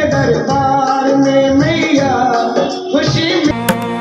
दरबार में मैया खुशी में।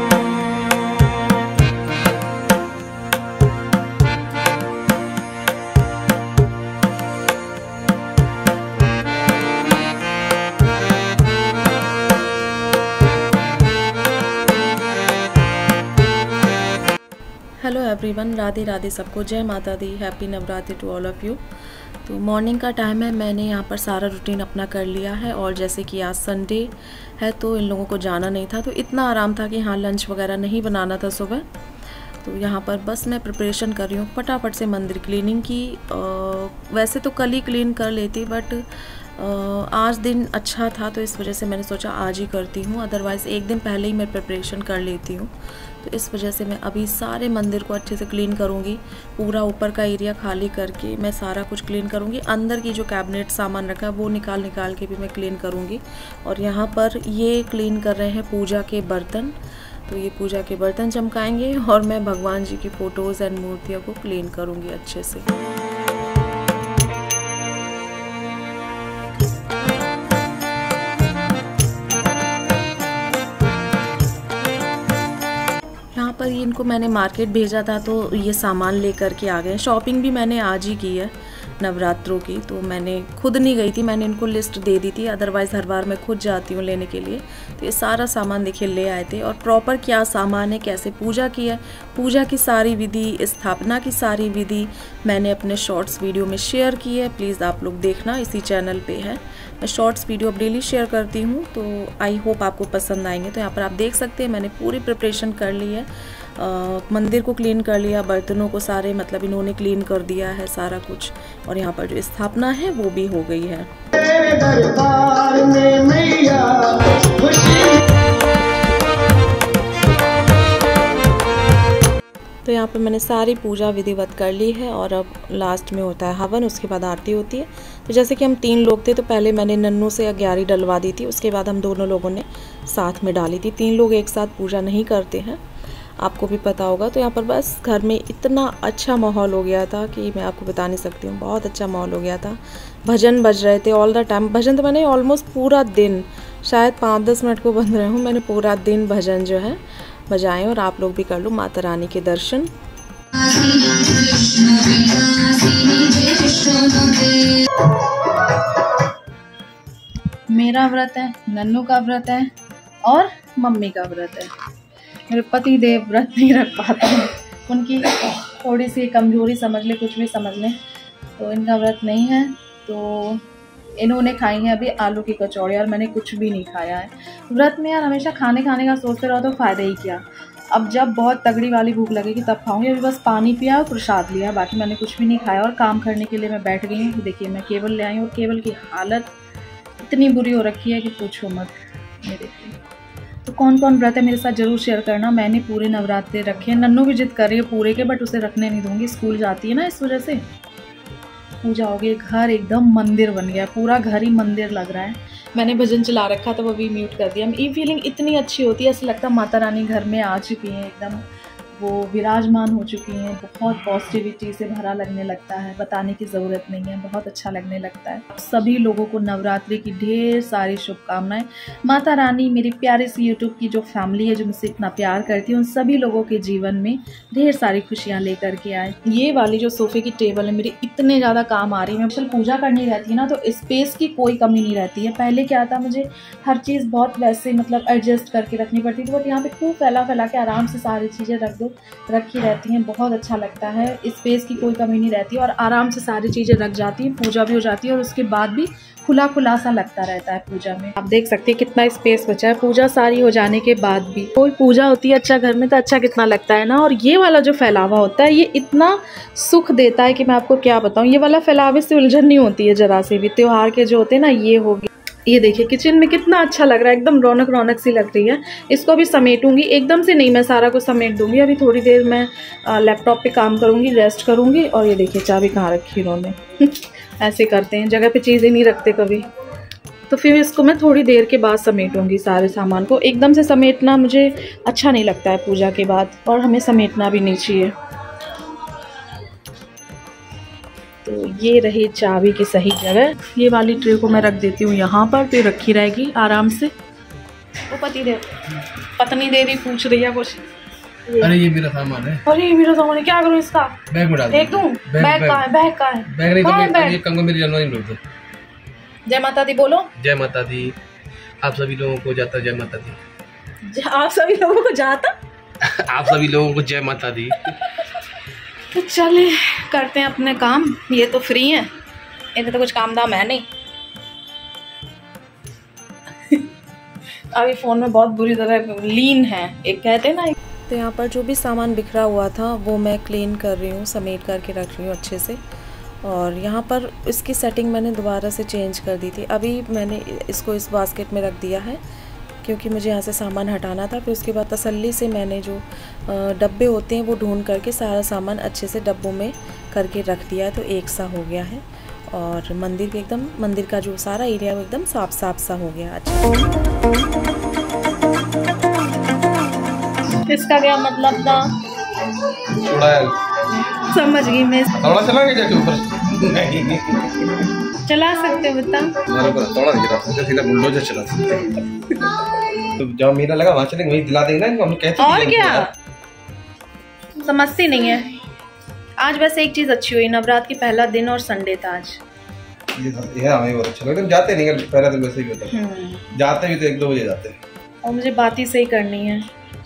हेलो एवरीवन, राधे राधे सबको, जय माता दी, happy Navratri to all of you. तो मॉर्निंग का टाइम है, मैंने यहाँ पर सारा रूटीन अपना कर लिया है। और जैसे कि आज संडे है तो इन लोगों को जाना नहीं था, तो इतना आराम था कि हाँ लंच वगैरह नहीं बनाना था सुबह। तो यहाँ पर बस मैं प्रिपरेशन कर रही हूँ फटाफट से मंदिर क्लीनिंग की। वैसे तो कल ही क्लीन कर लेती, बट आज दिन अच्छा था तो इस वजह से मैंने सोचा आज ही करती हूँ। अदरवाइज़ एक दिन पहले ही मैं प्रिपरेशन कर लेती हूँ। तो इस वजह से मैं अभी सारे मंदिर को अच्छे से क्लीन करूँगी। पूरा ऊपर का एरिया खाली करके मैं सारा कुछ क्लीन करूँगी। अंदर की जो कैबिनेट सामान रखा है वो निकाल के भी मैं क्लीन करूँगी। और यहाँ पर ये क्लीन कर रहे हैं पूजा के बर्तन, तो ये पूजा के बर्तन चमकाएंगे और मैं भगवान जी की फ़ोटोज़ एंड मूर्तियों को क्लीन करूँगी अच्छे से। यहाँ पर इनको मैंने मार्केट भेजा था तो ये सामान लेकर के आ गए। शॉपिंग भी मैंने आज ही की है नवरात्रों की, तो मैंने खुद नहीं गई थी, मैंने इनको लिस्ट दे दी थी। अदरवाइज़ हर बार मैं खुद जाती हूँ लेने के लिए। तो ये सारा सामान देखिए ले आए थे। और प्रॉपर क्या सामान है, कैसे पूजा की है, पूजा की सारी विधि, स्थापना की सारी विधि मैंने अपने शॉर्ट्स वीडियो में शेयर की है। प्लीज़ आप लोग देखना, इसी चैनल पे है। मैं शॉर्ट्स वीडियो अब डेली शेयर करती हूँ, तो आई होप आपको पसंद आएंगे। तो यहाँ पर आप देख सकते हैं मैंने पूरी प्रिपरेशन कर ली है। मंदिर को क्लीन कर लिया, बर्तनों को सारे मतलब इन्होंने क्लीन कर दिया है सारा कुछ। और यहाँ पर जो स्थापना है वो भी हो गई है। दरबार में मैया खुशी। तो यहाँ पर मैंने सारी पूजा विधिवत कर ली है और अब लास्ट में होता है हवन, उसके बाद आरती होती है। तो जैसे कि हम 3 लोग थे तो पहले मैंने नन्नू से ग्यारही डलवा दी थी, उसके बाद हम दोनों लोगों ने साथ में डाली थी। 3 लोग एक साथ पूजा नहीं करते हैं, आपको भी पता होगा। तो यहाँ पर बस घर में इतना अच्छा माहौल हो गया था कि मैं आपको बता नहीं सकती हूँ। बहुत अच्छा माहौल हो गया था। भजन बज रहे थे ऑल द टाइम। भजन तो मैंने ऑलमोस्ट पूरा दिन, शायद 5-10 मिनट को बंद रहे हूँ, मैंने पूरा दिन भजन जो है बजाएं। और आप लोग भी कर लो माता रानी के दर्शन। मेरा व्रत है, नन्नू का व्रत है और मम्मी का व्रत है। मेरे पति देव व्रत नहीं रख पाते हैं, उनकी थोड़ी सी कमजोरी समझ ले, कुछ भी समझ लें, तो इनका व्रत नहीं है। तो इन्होंने खाई है अभी आलू की कचौड़ी और मैंने कुछ भी नहीं खाया है। व्रत में यार हमेशा खाने का सोचते रहो तो फ़ायदा ही क्या। अब जब बहुत तगड़ी वाली भूख लगेगी तब खाऊंगी। अभी बस पानी पिया और प्रसाद लिया, बाकी मैंने कुछ भी नहीं खाया। और काम करने के लिए मैं बैठ गई हूँ। देखिए मैं केबल ले आई हूँ और केबल की हालत इतनी बुरी हो रखी है कि पूछो मत। मेरे तो कौन कौन व्रत है मेरे साथ ज़रूर शेयर करना। मैंने पूरे नवरात्रे रखे हैं। नन्नू भी जिद कर रही है पूरे के, बट उसे रखने नहीं दूंगी, स्कूल जाती है ना, इस वजह से। पूजा हो गई, घर एकदम मंदिर बन गया, पूरा घर ही मंदिर लग रहा है। मैंने भजन चला रखा था, वो भी म्यूट कर दिया। ये फीलिंग इतनी अच्छी होती है, ऐसा लगता है माता रानी घर में आ चुकी हैं, एकदम वो विराजमान हो चुकी हैं। बहुत पॉजिटिविटी से भरा लगने लगता है, बताने की ज़रूरत नहीं है, बहुत अच्छा लगने लगता है। सभी लोगों को नवरात्रि की ढेर सारी शुभकामनाएं। माता रानी मेरी प्यारी सी यूट्यूब की जो फैमिली है, जो मुझसे इतना प्यार करती है, उन सभी लोगों के जीवन में ढेर सारी खुशियाँ लेकर के आए। ये वाली जो सोफ़े की टेबल है मेरी इतने ज़्यादा काम आ रही है। मैं पूजा करनी रहती है ना, तो स्पेस की कोई कमी नहीं रहती है। पहले क्या था, मुझे हर चीज़ बहुत वैसे मतलब एडजस्ट करके रखनी पड़ती थी, बट यहाँ पे खूब फैला के आराम से सारी चीज़ें रखी रहती हैं। बहुत अच्छा लगता है, स्पेस की कोई कमी नहीं रहती और आराम से सारी चीज़ें रख जाती हैं। पूजा भी हो जाती है और उसके बाद भी खुला सा लगता रहता है पूजा में। आप देख सकते हैं कितना स्पेस बचा है पूजा सारी हो जाने के बाद भी। कोई पूजा होती है अच्छा घर में तो अच्छा कितना लगता है ना। और ये वाला जो फैलावा होता है ये इतना सुख देता है कि मैं आपको क्या बताऊँ। ये वाला फैलावे से उलझन नहीं होती है जरा से भी। त्योहार के जो होते हैं ना, ये हो गया। ये देखिए किचन में कितना अच्छा लग रहा है, एकदम रौनक सी लग रही है। इसको अभी समेटूंगी, एकदम से नहीं मैं सारा कुछ समेट दूंगी। अभी थोड़ी देर मैं लैपटॉप पे काम करूंगी, रेस्ट करूंगी। और ये देखिए चाबी कहाँ रखी इन्होंने ऐसे करते हैं, जगह पे चीज़ें नहीं रखते कभी। तो फिर इसको मैं थोड़ी देर के बाद समेटूंगी सारे सामान को। एकदम से समेटना मुझे अच्छा नहीं लगता है पूजा के बाद, और हमें समेटना भी नहीं चाहिए। तो ये रही चाबी की सही जगह। ये वाली ट्रे को मैं रख देती हूँ यहाँ पर, तो रखी रहेगी आराम से। वो पत्नी देवी पूछ रही है कुछ। अरे ये मेरा सामान है। अरे ये मेरा सामान है, क्या करूँ इसका? बैग में डाल फेंक दूँ? बैग कहाँ है? बैग कहाँ है? बैग नहीं तो ये कंगो मेरी जन्मदिन रोक दो। जय माता दी बोलो। जय माता दी। आप सभी लोगों को जाता जय माता दी। आप सभी लोगों को जाता आप सभी लोगों को जय माता दी। तो चले करते हैं अपने काम। ये तो फ्री है, इन्हें तो कुछ काम दाम है नहीं। अभी फ़ोन में बहुत बुरी तरह लीन है, एक कहते हैं ना। तो यहाँ पर जो भी सामान बिखरा हुआ था वो मैं क्लीन कर रही हूँ, समेट करके रख रही हूँ अच्छे से। और यहाँ पर इसकी सेटिंग मैंने दोबारा से चेंज कर दी थी। अभी मैंने इसको इस बास्केट में रख दिया है क्योंकि मुझे यहाँ से सामान हटाना था। फिर उसके बाद तसल्ली से मैंने जो डब्बे होते हैं वो ढूंढ करके सारा सामान अच्छे से डब्बों में करके रख दिया है, तो एक सा हो गया है। और मंदिर का जो सारा एरिया वो एकदम साफ सा हो गया। अच्छा, इसका क्या मतलब था? समझ गई मैं। चला के जाके ऊपर चला सकते हो बता? मेरे ऊपर थोड़ा नहीं चला सकते, सीधा बुलडोजर चला सकते। तो जहाँ मेला लगा वहाँ चलेंगे, वहीं दिला देंगे ना इनको। हम कहते और क्या, समझती नहीं है। आज वैसे एक चीज अच्छी हुई, नवरात्र की पहला दिन और संडे था आज। ये हमें बहुत अच्छा लगा। जाते नहीं, पहला दिन वैसे ही होता है। जाते भी तो 1-2 बजे जाते हैं। और मुझे बात ही सही करनी है।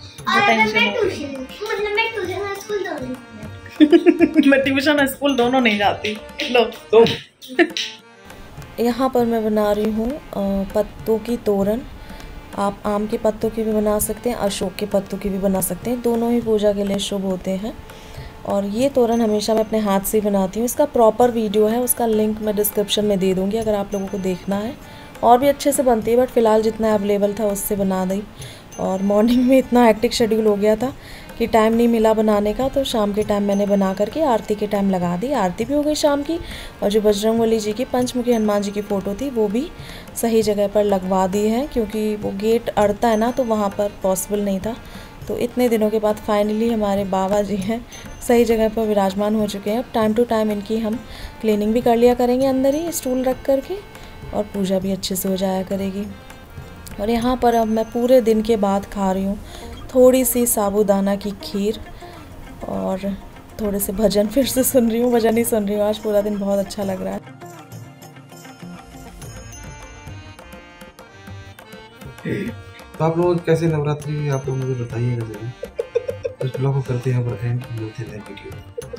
मैं ट्यूशन और स्कूल दोनों नहीं जाती। लो तुम यहाँ पर मैं बना रही हूँ पत्तों की तोरण। आप आम के पत्तों की भी बना सकते हैं, अशोक के पत्तों की भी बना सकते हैं, दोनों ही पूजा के लिए शुभ होते हैं। और ये तोरण हमेशा मैं अपने हाथ से ही बनाती हूँ। इसका प्रॉपर वीडियो है, उसका लिंक मैं डिस्क्रिप्शन में दे दूँगी अगर आप लोगों को देखना है। और भी अच्छे से बनती है, बट फ़िलहाल जितना अवेलेबल था उससे बना दी। और मॉर्निंग में इतना हेक्टिक शेड्यूल हो गया था कि टाइम नहीं मिला बनाने का, तो शाम के टाइम मैंने बना करके आरती के टाइम लगा दी। आरती भी हो गई शाम की, और जो बजरंगबली जी की, पंचमुखी हनुमान जी की फ़ोटो थी वो भी सही जगह पर लगवा दी है, क्योंकि वो गेट अड़ता है ना, तो वहाँ पर पॉसिबल नहीं था। तो इतने दिनों के बाद फाइनली हमारे बाबा जी हैं सही जगह पर विराजमान हो चुके हैं। अब टाइम टू टाइम इनकी हम क्लीनिंग भी कर लिया करेंगे अंदर ही स्टूल रख करके, और पूजा भी अच्छे से हो जाया करेगी। और यहाँ पर अब मैं पूरे दिन के बाद खा रही हूँ थोड़ी सी साबूदाना की खीर, और थोड़े से भजन फिर से सुन रही हूँ। भजन ही सुन रही हूँ, आज पूरा दिन बहुत अच्छा लग रहा है। तो आप लोग कैसे नवरात्रि, आप लोग मुझे बताइएगा जरूर। इस ब्लॉग को करते हैं पर एंड मिलते हैं वीडियो।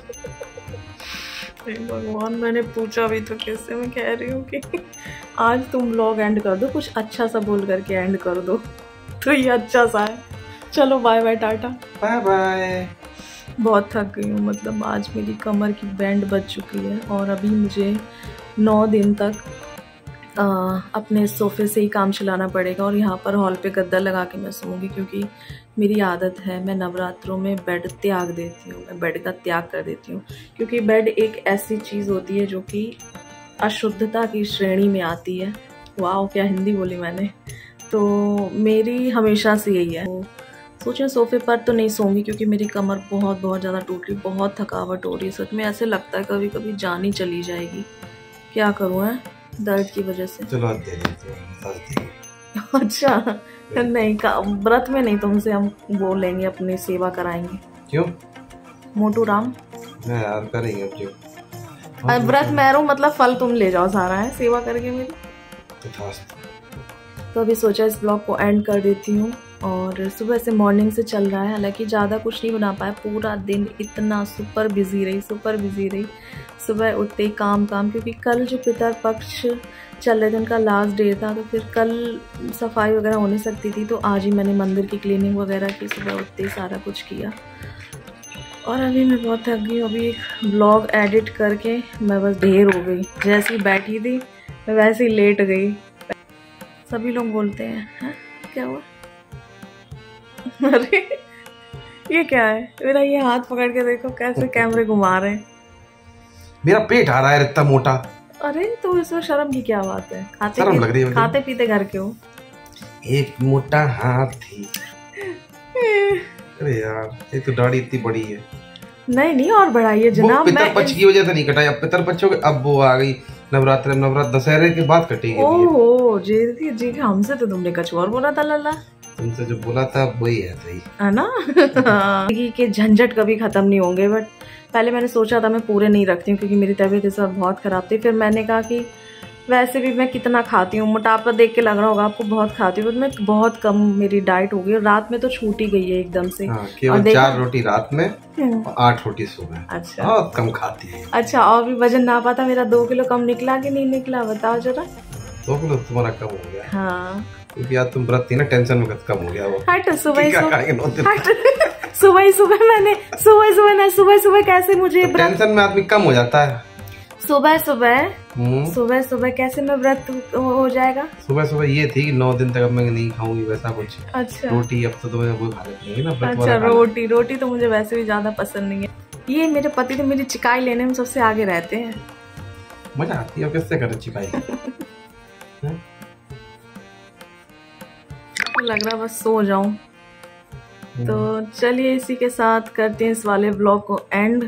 भगवान, मैंने पूछा भी तो कैसे मैं कह रही हूँ कि आज तुम ब्लॉग एंड कर दो, कुछ अच्छा सा बोल करके एंड कर दो, तो ये अच्छा सा है। चलो bye bye, tata bye bye. बहुत थक गई हूँ, मतलब आज मेरी कमर की बैंड बज चुकी है, और अभी मुझे 9 दिन तक अपने सोफ़े से ही काम चलाना पड़ेगा। और यहाँ पर हॉल पे गद्दा लगा के मैं सोऊंगी, क्योंकि मेरी आदत है, मैं नवरात्रों में बेड त्याग देती हूँ, मैं बेड का त्याग कर देती हूँ। क्योंकि बेड एक ऐसी चीज़ होती है जो कि अशुद्धता की श्रेणी में आती है। वाह, क्या हिंदी बोली मैंने। तो मेरी हमेशा से यही है। तो सोचें सोफ़े पर तो नहीं सोऊंगी, क्योंकि मेरी कमर बहुत ज़्यादा टूट रही, बहुत थकावट हो रही है। सच में ऐसे लगता है कभी कभी जान ही चली जाएगी। क्या करूँ है दर्द की वजह से। चलो दे देते। अच्छा नहीं, व्रत में नहीं, तुमसे हम वो लेंगे, अपनी सेवा कराएंगे। क्यों? मोटू राम मैं यार करेंगे अब जो व्रत मैरो, मतलब फल तुम ले जाओ सारा है सेवा करके मेरी। तो अभी सोचा इस ब्लॉग को एंड कर देती हूँ। और सुबह से मॉर्निंग से चल रहा है, हालांकि ज़्यादा कुछ नहीं बना पाया। पूरा दिन इतना सुपर बिजी रही। सुबह उठते ही काम, क्योंकि कल जो पितर पक्ष चल रहे थे उनका लास्ट डे था, तो फिर कल सफाई वगैरह हो नहीं सकती थी, तो आज ही मैंने मंदिर की क्लीनिंग वगैरह की। सुबह उठते ही सारा कुछ किया। और अभी मैं बहुत थक गई। अभी एक ब्लॉग एडिट करके मैं बस ढेर हो गई। जैसी बैठी थी मैं वैसे ही लेट गई। सभी लोग बोलते हैं क्या हुआ? अरे ये क्या है? मेरा ये हाथ पकड़ के देखो कैसे कैमरे घुमा रहे हैं। मेरा पेट आ रहा है इतना मोटा। अरे तो इसमें शर्म की क्या बात है? खाते पीते घर के हो। एक मोटा हाथ थी। अरे यार, एक तो दाढ़ी इतनी बड़ी है। नहीं नहीं और बढ़ाइए जनाब। पितरपक्ष की वजह से नहीं कटाई, अब पितरपक्ष हो गए, अब वो आ गई नवरात्र दशहरे के बाद कटेगी। ओहो जी जी, हमसे तो तुमने कुछ और बोला था लल्ला। तुमसे जो बोला था वही है ना। के झंझट कभी खत्म नहीं होंगे, बट पहले मैंने सोचा था मैं पूरे नहीं रखती हूँ क्योंकि मेरी तबीयत इस वक्त बहुत खराब थी। फिर मैंने कहा कि वैसे भी मैं कितना खाती हूँ, मोटापा देख के लग रहा होगा आपको, बहुत खाती हूँ, मैं बहुत कम मेरी डाइट हो गई और रात में तो छूट ही गई है एकदम से। केवल 4 रोटी रात में और 8 रोटी सुबह। अच्छा, बहुत कम खाती है। अच्छा, और भी वजन ना पाता मेरा 2 किलो कम निकला कि नहीं निकला, बताओ जरा। 2 किलो तुम्हारा कम हो गया। हाँ, क्योंकि आज तुम व्रत थी ना, टेंशन में कम हो गया वो। हट, सुबह सुबह मैंने सुबह कैसे मुझे टेंशन में आदमी कम हो जाता है। सुबह सुबह कैसे मैं व्रत हो जाएगा। सुबह ये थी कि 9 दिन तक अब मैं नहीं खाऊंगी वैसा कुछ। अच्छा, रोटी अब तो तुम्हें वो खा लेंगे ना। अच्छा, रोटी तो मुझे वैसे भी ज्यादा पसंद नहीं है। ये मेरे पति तो मेरी चिकाई लेने में सबसे आगे रहते हैं। मजा आती है, कैसे करे चिकाई। लग रहा बस सो जाऊं। तो चलिए इसी के साथ करते हैं इस वाले ब्लॉग को एंड,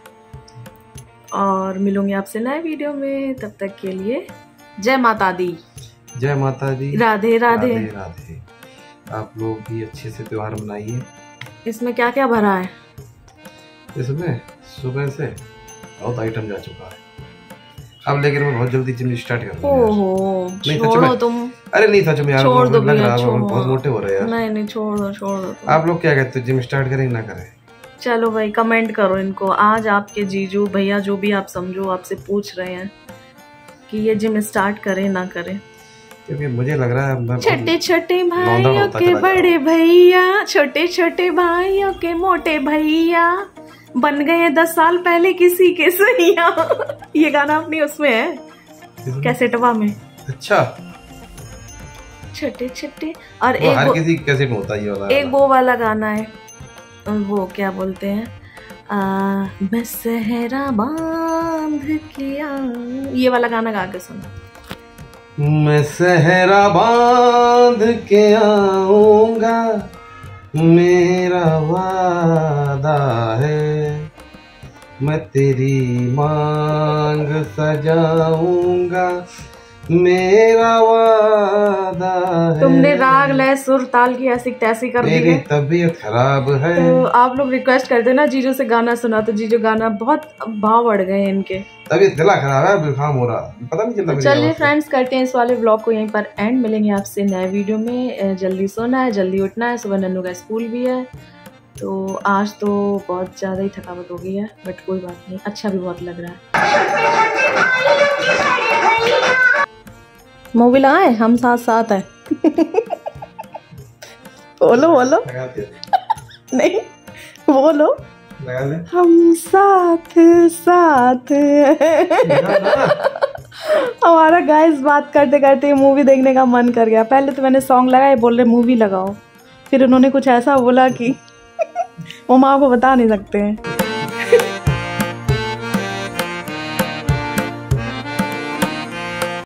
और मिलूंगी आपसे नए वीडियो में। तब तक के लिए जय माता दी। जय माता दी। राधे राधे। राधे राधे। आप लोग भी अच्छे से त्योहार मनाइए। इसमें क्या क्या भरा है? इसमें सुबह से बहुत आइटम जा चुका है अब, लेकिन मैं बहुत जल्दी जिम स्टार्ट कर दूंगा। ओहो, छोड़ो तुम। अरे नहीं सच में यार, छोड़ दो भैया, बहुत मोटे हो रहे हैं यार। नहीं छोड़ दो। आप लोग क्या कहते हो, जिम स्टार्ट करें ना करें? चलो भाई कमेंट करो इनको। आज आपके जीजू भैया जो भी आप समझो आपसे पूछ रहे हैं कि ये जिम स्टार्ट करें ना करें, क्योंकि मुझे लग रहा है छोटे छोटे भाइयों के बड़े भैया, छोटे छोटे भाइयों के मोटे भैया बन गए 10 साल पहले किसी के सैया। ये गाना अपनी उसमें है कैसेटवा में। अच्छा, छोटे छोटे। और एक हर किसी कैसेट में होता है ये वाला। एक वो वाला गाना है, वो क्या बोलते हैं, मैं सहरा बांध के आऊं, ये वाला गाना गा के सुनो। मैं सहरा बांध के आऊंगा, मेरा वादा है, मैं तेरी मांग सजाऊंगा, मेरा वादा है। तुमने राग लय सुर ताल की ऐसी तैसी कर दी है। मेरी तबीयत खराब है। तो आप लोग रिक्वेस्ट करते ना जीजू से गाना सुना, तो जीजू गाना बहुत भाव बढ़ गए इनके। तबीयत गला खराब है, जुकाम हो रहा, पता नहीं चलता। चलिए फ्रेंड्स, करते हैं इस वाले ब्लॉग को यहीं पर एंड। मिलेंगे आपसे नए वीडियो में। जल्दी सोना है, जल्दी उठना है, सुबह नन्नू का स्कूल भी है। तो आज तो बहुत ज़्यादा ही थकावट हो गई है, बट कोई बात नहीं, अच्छा भी बहुत लग रहा है। मूवी लगाए, हम साथ साथ है। बोलो नहीं बोलो, हम साथ साथ। हमारा गाइस बात करते करते मूवी देखने का मन कर गया। पहले तो मैंने सॉन्ग लगाए, बोल रहे मूवी लगाओ, फिर उन्होंने कुछ ऐसा बोला कि वो माँ को बता नहीं सकते हैं।